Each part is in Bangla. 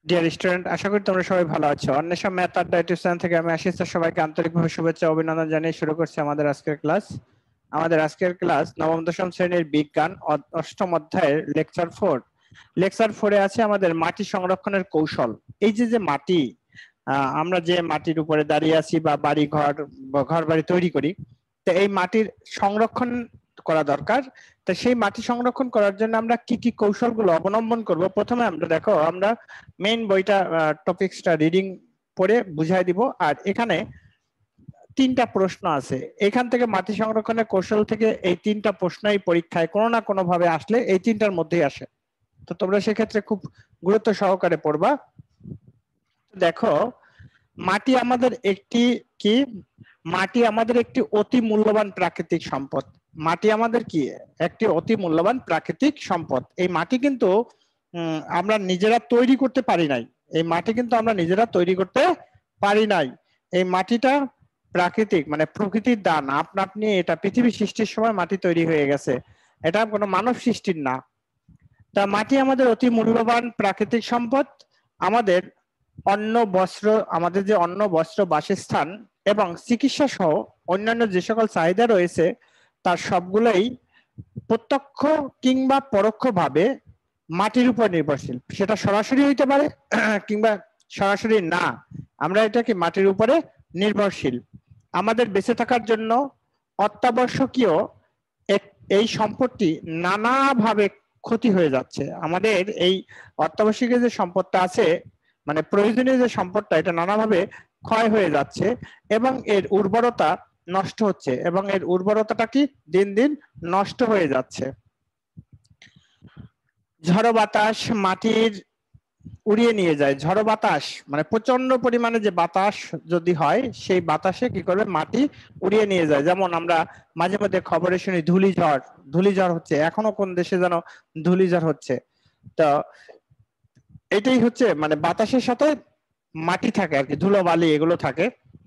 ডিয়ার স্টুডেন্ট, আশা করি তোমরা সবাই ভালো আছো। Anwesha math Adda YouTube channel থেকে আমি আশিস সবাইকে আন্তরিকভাবে শুভেচ্ছা ও অভিনন্দন জানিয়ে শুরু করছি আমাদের আজকের ক্লাস। আমাদের আজকের ক্লাস নবম দশম শ্রেণীর বিজ্ঞান অষ্টম অধ্যায়ের লেকচার 4 এ আছে আমাদের মাটি সংরক্ষণের কৌশল। এই যে মাটি, আমরা যে মাটির উপরে দাঁড়িয়ে আছি বা বাড়ি ঘর বাড়ি তৈরি করি, তো এই মাটির সংরক্ষণ করা দরকার। তো সেই মাটি সংরক্ষণ করার জন্য আমরা কি কি কৌশলগুলো অবলম্বন করব, প্রথমে আমরা দেখো আমরা মেইন বইটা টপিকসটা রিডিং পড়ে বুঝাই দিব। আর এখানে 3টা প্রশ্ন আছে, এখান থেকে মাটি সংরক্ষণের কৌশল থেকে এই 3টা প্রশ্নই পরীক্ষায় কোনো না কোনো ভাবে আসলে এই 3টার মধ্যেই আসে। তো তোমরা সেক্ষেত্রে খুব গুরুত্ব সহকারে পড়বা। দেখো, মাটি আমাদের একটি অতি মূল্যবান প্রাকৃতিক সম্পদ। মাটি আমাদের কি একটি অতি মূল্যবান প্রাকৃতিক সম্পদ। এই মাটি কিন্তু আমরা নিজেরা তৈরি করতে পারি নাই। এই মাটিটা প্রাকৃতিক, মানে প্রকৃতির দান। আপনি এটা পৃথিবী সৃষ্টির সময় মাটি তৈরি হয়ে গেছে, এটা কোনো মানব সৃষ্টির না। তা মাটি আমাদের অতি মূল্যবান প্রাকৃতিক সম্পদ। আমাদের যে অন্ন বস্ত্র বাসস্থান এবং চিকিৎসা সহ অন্যান্য যে সকল চাহিদা রয়েছে তার সবগুলোই প্রত্যক্ষ কিংবা পরোক্ষভাবে মাটির উপর নির্ভরশীল। সেটা সরাসরি হইতে পারে কিংবা সরাসরি না, আমরা এটাকে মাটির উপরে নির্ভরশীল। আমাদের বেঁচে থাকার জন্য অত্যাবশ্যকীয় এই সম্পদটি নানাভাবে ক্ষতি হয়ে যাচ্ছে। আমাদের এই অত্যাবশ্যকীয় যে সম্পদটা আছে, মানে প্রয়োজনীয় যে সম্পদটা, এটা নানাভাবে ক্ষয় হয়ে যাচ্ছে এবং এর উর্বরতা নষ্ট হচ্ছে, এবং এর উর্বরতাটা কি দিন দিন নষ্ট হয়ে যাচ্ছে। ঝড়ো বাতাস মাটির উড়িয়ে নিয়ে যায়। ঝড়ো বাতাস মানে প্রচন্ড পরিমাণে যে বাতাস যদি হয়, সেই বাতাসে কি করবে, মাটি উড়িয়ে নিয়ে যায়। যেমন আমরা মাঝে মধ্যে খবরে শুনি ধূলিঝড় হচ্ছে, এখনো কোন দেশে যেন ধূলিঝড় হচ্ছে। তো এটাই হচ্ছে, মানে বাতাসের সাথে মাটি থাকে আর কি, ধুলোবালি এগুলো থাকে।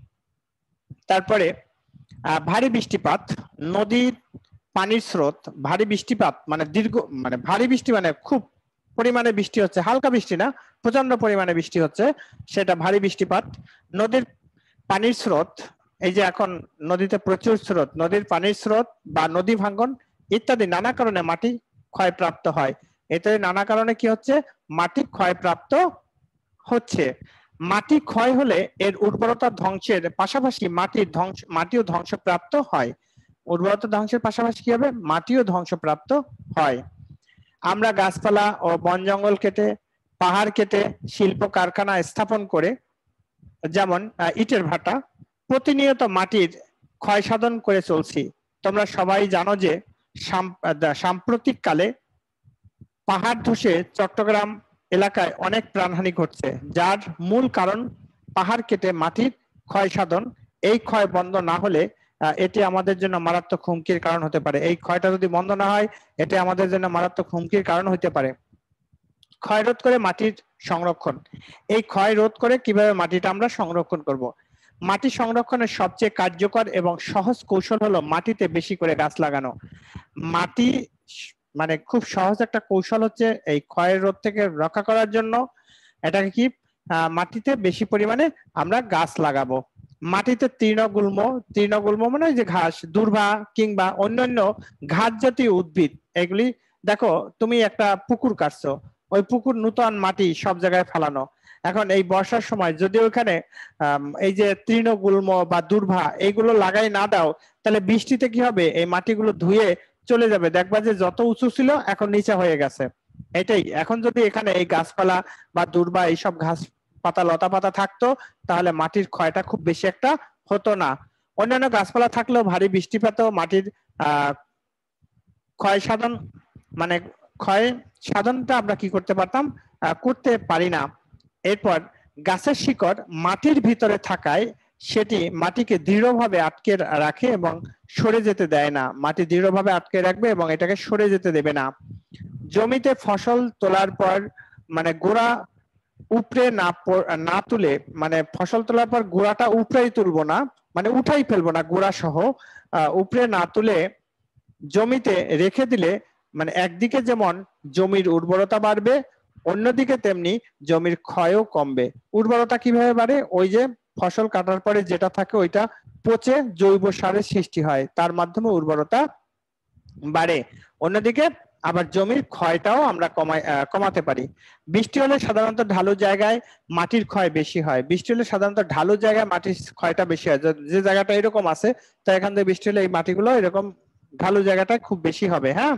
তারপরে ভারী বৃষ্টিপাত, নদীর পানির স্রোত, ভারী বৃষ্টিপাত মানে ভারী বৃষ্টি মানে খুব পরিমাণে বৃষ্টি হচ্ছে, হালকা বৃষ্টি না, প্রচন্ড পরিমাণে বৃষ্টি হচ্ছে, সেটা ভারী বৃষ্টিপাত। নদীর পানির স্রোত, এই যে এখন নদীতে প্রচুর স্রোত, নদীর পানির স্রোত বা নদী ভাঙ্গন ইত্যাদি নানা কারণে মাটি ক্ষয়প্রাপ্ত হয়। এতে নানা কারণে কি হচ্ছে, মাটি ক্ষয়প্রাপ্ত হচ্ছে। মাটি ক্ষয় হলে এর উর্বরতা ধ্বংসের পাশাপাশি মাটিও ধ্বংসপ্রাপ্ত হয়। উর্বরতা ধ্বংসের পাশাপাশি কি হবে, মাটিও ধ্বংসপ্রাপ্ত হয়। আমরা গাছপালা ও বন জঙ্গল কেটে, পাহাড় কেটে শিল্প কারখানা স্থাপন করে, যেমন ইটের ভাটা, প্রতিনিয়ত মাটির ক্ষয় সাধন করে চলছি। তোমরা সবাই জানো যে সাম্প্রতিক কালে পাহাড় ধসে চট্টগ্রাম এলাকায় অনেক প্রাণহানি ঘটছে, যার মূল কারণ পাহাড় কেটে মাটির ক্ষয় সাধন। এই ক্ষয় বন্ধ না হলে এটি আমাদের জন্য মারাত্মক হুমকির কারণ হতে পারে। এই ক্ষয়টা যদি বন্ধ না হয়, এটি আমাদের জন্য মারাত্মক হুমকির কারণ হতে পারে। ক্ষয় রোধ করে মাটির সংরক্ষণ, এই ক্ষয় রোধ করে কিভাবে মাটিটা আমরা সংরক্ষণ করব। মাটি সংরক্ষণের সবচেয়ে কার্যকর এবং সহজ কৌশল হলো মাটিতে বেশি করে গাছ লাগানো। মাটি মানে খুব সহজ একটা কৌশল হচ্ছে এই ক্ষয় রোধ থেকে রক্ষা করার জন্য, এটাকে কি মাটিতে বেশি পরিমাণে আমরা গাছ লাগাবো। মাটিতে তৃণগুল্ম মানে যে ঘাস, দূর্বা কিংবা অন্যান্য ঘাস জাতীয় উদ্ভিদ, এগুলি দেখো, তুমি একটা পুকুর কাটছো, ওই পুকুর নূতন মাটি সব জায়গায় ফেলানো। এখন এই বর্ষার সময় যদি ওখানে এই যে তৃণগুল্ম বা দূর্বা এইগুলো লাগাই না দাও, তাহলে বৃষ্টিতে কি হবে, এই মাটিগুলো ধুয়ে চলে যাবে, দেখবা যে যত উঁচু ছিল এখন নিচে হয়ে গেছে। এটাই, এখন যদি এখানে এই গাছপালা বা দূর্বা এইসব ঘাস পাতা লতা পাতা থাকতো, তাহলে মাটির ক্ষয়টা খুব বেশি একটা হতো না। অন্যান্য গাছপালা থাকলেও ভারী বৃষ্টিপাতেও মাটির ক্ষয় সাধনটা আমরা কি করতে পারতাম, করতে পারি না। এরপর গাছের শিকড় মাটির ভিতরে থাকায় সেটি মাটিকে দৃঢ়ভাবে আটকে রাখে এবং সরে যেতে দেয় না। মাটি দৃঢ়ভাবে আটকে রাখবে এবং এটাকে সরে যেতে দেবে না। জমিতে ফসল তোলার পর মানে গোড়া উপড়ে না তুলে, মানে ফসল তোলার পর গোড়াটা উপড়েই তুলবো না, মানে উঠাই ফেলবো না, গোড়া সহ উপড়ে না তুলে জমিতে রেখে দিলে মানে একদিকে যেমন জমির উর্বরতা বাড়বে, অন্যদিকে তেমনি জমির ক্ষয়ও কমবে। উর্বরতা কিভাবে বাড়ে? ওই যে ফসল কাটার পরে যেটা থাকে ওইটা পচে জৈব সারের সৃষ্টি হয়, তার মাধ্যমে উর্বরতা বাড়ে। অন্যদিকে আবার জমির ক্ষয়টাও আমরা কমাতে পারি। বৃষ্টি হলে সাধারণত ঢালু জায়গায় মাটির ক্ষয় বেশি হয়। বৃষ্টি হলে সাধারণত ঢালু জায়গায় মাটির ক্ষয়টা বেশি হয়। যে জায়গাটা এরকম আছে, তো এখান থেকে বৃষ্টি হলে এই মাটিগুলো এরকম ঢালু জায়গাটা খুব বেশি হবে। হ্যাঁ,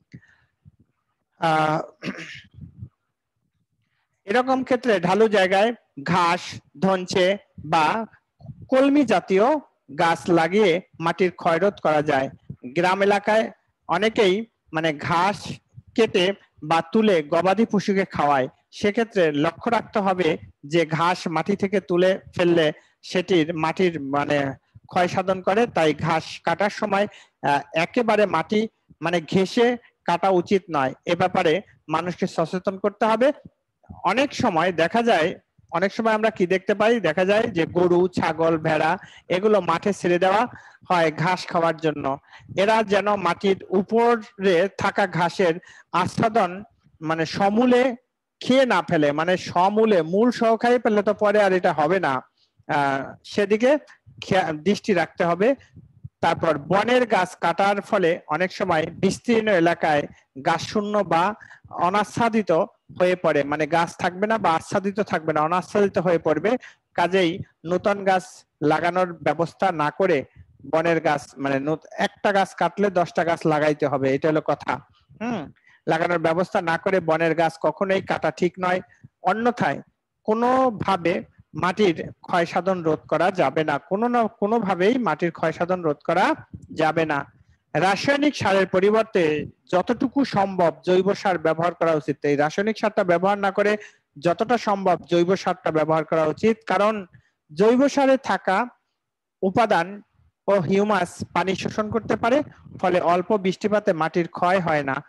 এরকম ক্ষেত্রে ঢালু জায়গায় ঘাস, ধনচে বা কলমি জাতীয় গাছ লাগিয়ে মাটির ক্ষয়রোধ করা যায়। গ্রাম এলাকায় অনেকেই মানে ঘাস কেটে বা তুলে গবাদি পশুকে খাওয়ায়। সেক্ষেত্রে লক্ষ্য রাখতে হবে যে ঘাস মাটি থেকে তুলে ফেললে সেটির মাটির মানে ক্ষয় সাধন করে, তাই ঘাস কাটার সময় একেবারে মাটি মানে ঘেঁষে কাটা উচিত নয়। এ ব্যাপারে মানুষকে সচেতন করতে হবে। অনেক সময় দেখা যায়, অনেক সময় আমরা কি দেখতে পাই, দেখা যায় যে গরু, ছাগল, ভেড়া এগুলো মাঠে ছেড়ে দেওয়া হয় ঘাস খাওয়ার জন্য। এরা যেন মাটির উপরে থাকা ঘাসের আস্বাদন মানে সমূলে খেয়ে না ফেলে, মানে সমূলে মূল সহকারে ফেললে তো পরে আর এটা হবে না, সেদিকে দৃষ্টি রাখতে হবে। তারপর বনের গাছ কাটার ফলে অনেক সময় বিস্তীর্ণ এলাকায় গাছ শূন্য বা অনাচ্ছাদিত হয়ে পড়ে, মানে গাছ থাকবে না বা আচ্ছাদিত থাকবে না, অনাচ্ছাদিত হয়ে পড়বে। কাজেই নতুন গাছ লাগানোর ব্যবস্থা না করে বনের গাছ মানে একটা গাছ কাটলে 10টা গাছ লাগাইতে হবে, এটা হলো কথা। লাগানোর ব্যবস্থা না করে বনের গাছ কখনোই কাটা ঠিক নয়। অন্যথায় কোনোভাবে মাটির ক্ষয় সাধন রোধ করা যাবে না, কোনো না কোনো ভাবেই মাটির ক্ষয় সাধন রোধ করা যাবে না। রাসায়নিক সারের পরিবর্তে যতটুকু সম্ভব জৈব সার ব্যবহার করা উচিত। এই রাসায়নিক সারটা ব্যবহার না করে যতটা সম্ভব জৈব সারটা ব্যবহার করা উচিত, কারণ জৈব সারে থাকা উপাদান ও হিউমাস পানি শোষণ করতে পারে, ফলে অল্প বৃষ্টিপাতে মাটির ক্ষয় হয় না।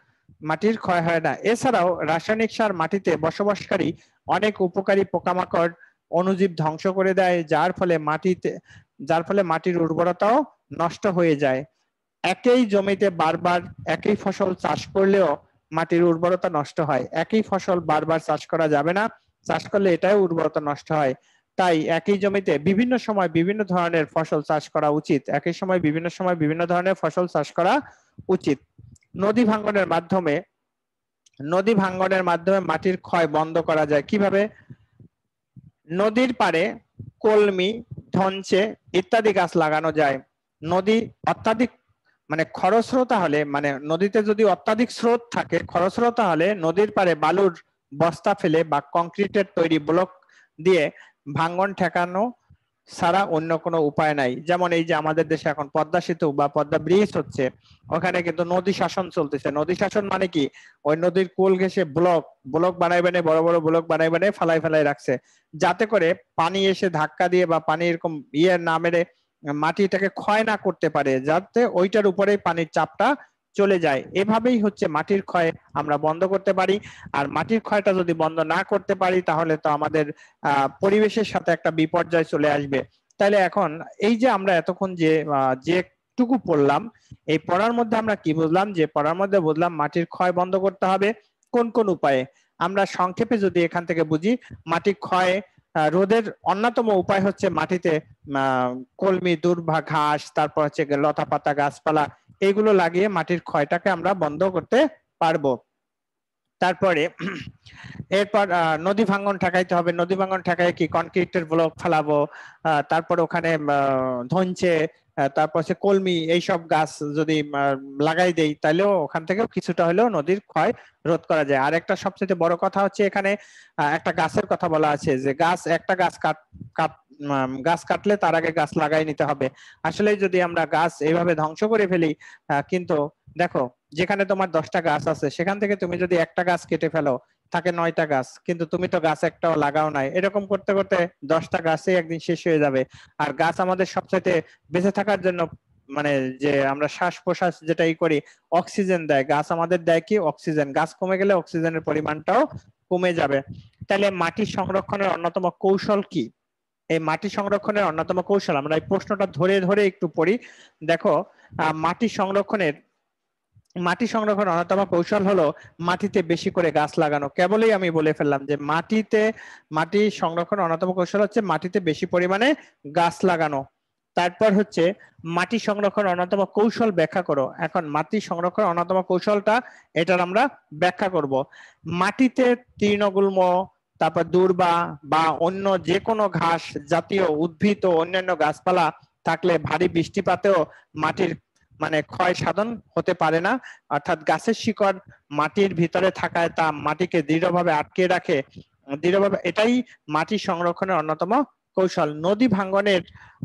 এছাড়াও রাসায়নিক সার মাটিতে বসবাসকারী অনেক উপকারী পোকামাকড়, অণুজীব ধ্বংস করে দেয়, যার ফলে মাটির উর্বরতাও নষ্ট হয়ে যায়। একই জমিতে বারবার একই ফসল চাষ করলেও মাটির উর্বরতা নষ্ট হয়। একই ফসল বারবার চাষ করা যাবে না, চাষ করলে এটাই উর্বরতা নষ্ট হয়। তাই একই জমিতে বিভিন্ন সময় বিভিন্ন ধরনের ফসল চাষ করা উচিত। একই সময় বিভিন্ন সময় বিভিন্ন ধরনের ফসল চাষ করা উচিত। নদী ভাঙ্গনের মাধ্যমে মাটির ক্ষয় বন্ধ করা যায় কিভাবে? নদীর পাড়ে কলমি, ধনচে ইত্যাদি গাছ লাগানো যায়। নদী অত্যাধিক মানে খরস্রোতা হলে, মানে নদীতে যদি অত্যাধিক স্রোত থাকে, খরস্রোতা হলে নদীর পাড়ে বালুর বস্তা ফেলে বা কংক্রিটের তৈরি ব্লক দিয়ে ভাঙ্গন ঠেকানো ছাড়া অন্য কোনো উপায় নাই। যেমন এই যে আমাদের দেশে এখন পদ্মা সেতু বা পদ্মা ব্রিজ হচ্ছে, ওখানে কিন্তু নদী শাসন চলতেছে। নদী শাসন মানে কি? ওই নদীর কোল ঘেঁষে ব্লক বানাই বড় বড় ব্লক বানাই ফালাই রাখছে, যাতে করে পানি এসে ধাক্কা দিয়ে বা পানি এরকম না মেরে মাটিটাকে ক্ষয় না করতে পারে, যাতে ওইটার উপরেই পানির চাপটা চলে যায়। এভাবেই হচ্ছে মাটির ক্ষয় আমরা বন্ধ করতে পারি। আর মাটির ক্ষয়টা যদি বন্ধ না করতে পারি, তাহলে তো আমাদের পরিবেশের সাথে একটা বিপর্যয় চলে আসবে। তাহলে এখন এই যে আমরা এতক্ষণ যেটুকু পড়লাম, এই পড়ার মধ্যে আমরা কি বুঝলাম? যে পড়ার মধ্যে বুঝলাম মাটির ক্ষয় বন্ধ করতে হবে কোন কোন উপায়ে। আমরা সংক্ষেপে যদি এখান থেকে বুঝি, মাটির ক্ষয় রোধের অন্যতম উপায় হচ্ছে মাটিতে কলমি, দূর্বা, ঘাস, তারপর হচ্ছে লতা পাতা, গাছপালা এগুলো লাগিয়ে মাটির ক্ষয়টাকে আমরা বন্ধ করতে পারবো। তারপরে এরপর নদী ভাঙ্গন ঠেকাইতে হবে। নদী ভাঙ্গন ঠেকাই কি? কনক্রিটের ব্লক ফেলাবো, তারপর ওখানে ধনচে, তারপর হচ্ছে কলমি, এইসব গাছ যদি লাগাই দেই, তাহলেও ওখান থেকেও কিছুটা হলেও নদীর ক্ষয় রোধ করা যায়। আর একটা সবচেয়ে বড় কথা হচ্ছে এখানে একটা গাছের কথা বলা আছে, যে একটা গাছ কাটলে তার আগে গাছ লাগাই নিতে হবে। আসলে যদি আমরা গাছ এইভাবে ধ্বংস করে ফেলি, কিন্তু দেখো যেখানে তোমার 10টা গাছ আছে, সেখান থেকে তুমি যদি একটা গাছ কেটে ফেলো, থাকে 9টা গাছ, কিন্তু তুমি তো গাছ একটাও লাগাও নাই। এরকম করতে করতে 10টা গাছই একদিন শেষ হয়ে যাবে। আর গাছ আমাদের সবচাইতে বেঁচে থাকার জন্য, মানে যে আমরা শ্বাস প্রশ্বাস যেটাই করি, অক্সিজেন দেয়। গাছ আমাদের দেয় কি? অক্সিজেন। গাছ কমে গেলে অক্সিজেনের পরিমাণটাও কমে যাবে। তাহলে মাটি সংরক্ষণের অন্যতম কৌশল কি? এই মাটি সংরক্ষণের অন্যতম কৌশল আমরা এই প্রশ্নটা ধরে ধরে একটু পড়ি। দেখো, মাটি সংরক্ষণের মাটি সংরক্ষণ অন্যতম কৌশল হলো মাটিতে বেশি করে গাছ লাগানো। কেবলই আমি বলে ফেললাম যে মাটি সংরক্ষণ অন্যতম কৌশল হচ্ছে মাটিতে বেশি পরিমাণে গাছ লাগানো। তারপর হচ্ছে মাটি সংরক্ষণ অন্যতম কৌশল ব্যাখ্যা করো। এখন মাটি সংরক্ষণ অন্যতম কৌশলটা এটার আমরা ব্যাখ্যা করব। মাটিতে তৃণগুল্ম, তারপর দূর্বা বা অন্য যে কোনো ঘাস জাতীয় উদ্ভিদ ও অন্যান্য গাছপালা থাকলে ভারী বৃষ্টিপাতেও মাটির মানে ক্ষয় সাধন হতে পারে না। অর্থাৎ গাছের শিকড় মাটির ভিতরে থাকায় তা মাটিকে দৃঢ়ভাবে আটকে রাখে। এটাই মাটি সংরক্ষণের অন্যতম কৌশল। নদী ভাঙ্গনের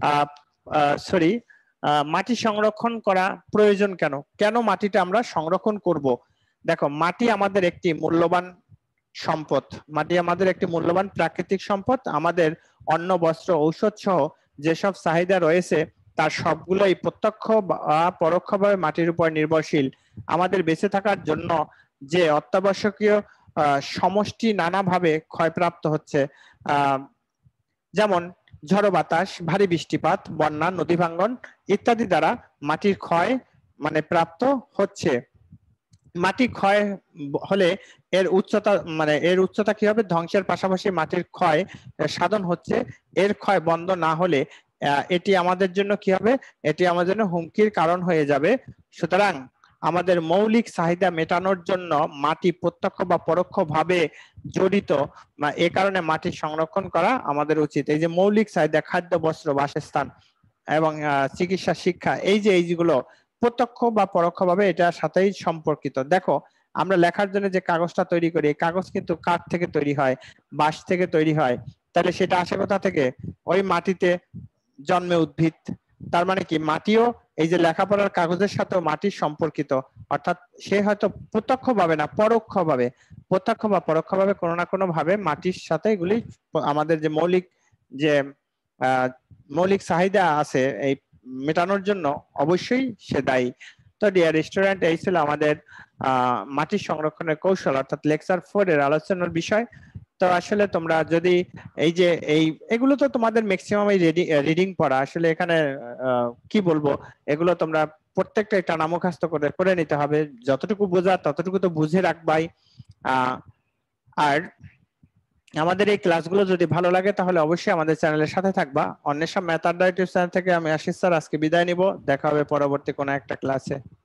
মাটি সংরক্ষণ করা প্রয়োজন কেন? কেন মাটিটা আমরা সংরক্ষণ করব? দেখো, মাটি আমাদের একটি মূল্যবান সম্পদ। মাটি আমাদের একটি মূল্যবান প্রাকৃতিক সম্পদ। আমাদের অন্ন, বস্ত্র, ঔষধ সহ যেসব চাহিদা রয়েছে তার সবগুলোই প্রত্যক্ষ বা পরোক্ষভাবে মাটির উপর নির্ভরশীল। আমাদের বেঁচে থাকার জন্য যে অত্যাবশ্যকীয় সমষ্টি নানাভাবে ক্ষয়প্রাপ্ত হচ্ছে, যেমন ঝড়ো বাতাস, ভারী বৃষ্টিপাত, বন্যা, নদী ভাঙ্গন ইত্যাদি দ্বারা মাটির ক্ষয় মানে প্রাপ্ত হচ্ছে। মাটি ক্ষয় হলে এর উচ্চতা কি হবে? ধ্বংসের পাশাপাশি মাটির ক্ষয় সাধন হচ্ছে। এর ক্ষয় বন্ধ না হলে এটি আমাদের জন্য কি হবে? এটি আমাদের জন্য হুমকির কারণ হয়ে যাবে। সুতরাং আমাদের মৌলিক চাহিদা মেটানোর জন্য মাটি প্রত্যক্ষ বা পরোক্ষভাবে জড়িত। এ কারণে মাটি সংরক্ষণ করা আমাদের উচিত। এই যে মৌলিক চাহিদা, খাদ্য, বস্ত্র, বাসস্থান এবং চিকিৎসা, শিক্ষা, এইগুলো প্রত্যক্ষ বা পরোক্ষভাবে এটার সাথেই সম্পর্কিত। দেখো, আমরা লেখার জন্য যে কাগজটা তৈরি করি, কাগজ কিন্তু কাঠ থেকে তৈরি হয়, বাঁশ থেকে তৈরি হয়। তাহলে সেটা আসে কোথা থেকে? ওই মাটিতে জন্মে উদ্ভিদ। তার মানে কি মাটিও এই যে লেখাপড়ার কাগজের সাথেও মাটির সম্পর্কিত। অর্থাৎ সে হয়তো প্রত্যক্ষভাবে না, পরোক্ষভাবে, প্রত্যক্ষ বা পরোক্ষভাবে কোনো না কোনো ভাবে মাটির সাথে এগুলি আমাদের যে যে মৌলিক চাহিদা আছে এই মেটানোর জন্য অবশ্যই সে দায়ী। তো ডিয়ার স্টুডেন্ট, এই ছিল আমাদের মাটি সংরক্ষণের কৌশল অর্থাৎ লেকচার 4 এর আলোচনার বিষয়। তো আসলে তোমরা যদি এগুলো তো তোমাদের ম্যাক্সিমাম রিডিং পড়া, আসলে এখানে কি বলবো, এগুলো তোমরা প্রত্যেকটা টানা মুখস্থ করে নিতে হবে। যতটুকু বোঝা ততটুকু তো বুঝে রাখবাই। আর আমাদের এই ক্লাসগুলো যদি ভালো লাগে তাহলে অবশ্যই আমাদের চ্যানেলের সাথে থাকবা। Anwesha math Adda YouTube channel থেকে আমি আশিস স্যার আজকে বিদায় নিব। দেখা হবে পরবর্তী কোনো একটা ক্লাসে।